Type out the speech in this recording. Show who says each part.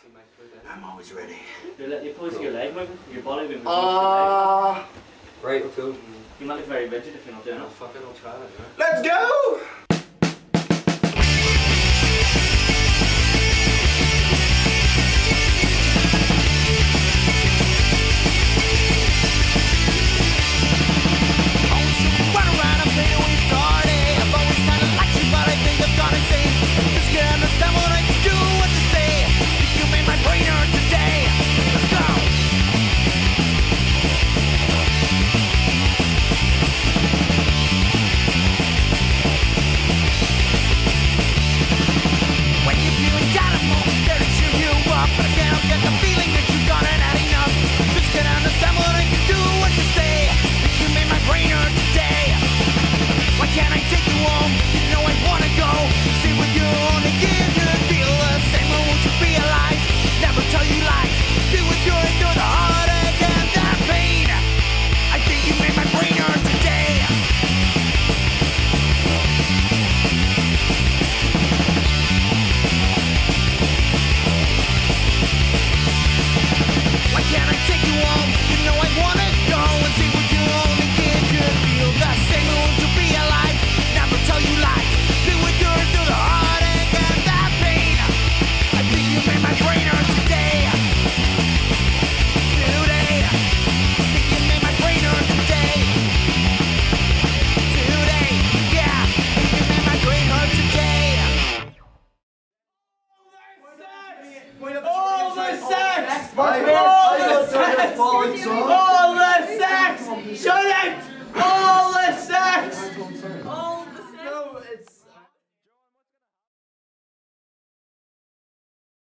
Speaker 1: I'm always ready.
Speaker 2: You're pulling your leg moving, your body moving.
Speaker 3: Right, we'll go.
Speaker 2: You might look very rigid if you're not doing it.
Speaker 3: Fucking I'll try it, man.
Speaker 1: Let's go!
Speaker 4: My God!